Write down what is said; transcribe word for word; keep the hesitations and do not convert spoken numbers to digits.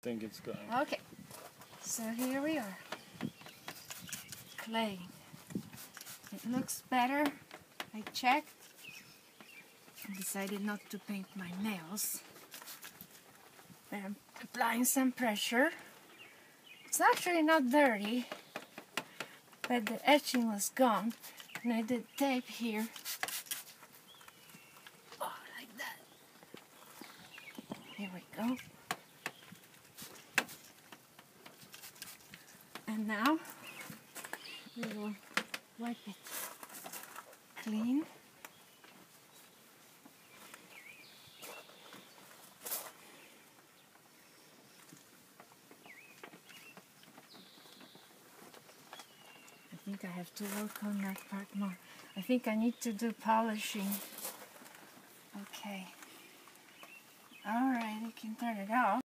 think it's going. Okay, so here we are. Clay. It looks better. I checked. I decided not to paint my nails. I'm applying some pressure. It's actually not dirty, but the etching was gone. And I did tape here. Oh, like that. Here we go. And now we will wipe it clean. I think I have to work on that part more. I think I need to do polishing. Okay. Alright, you can turn it off.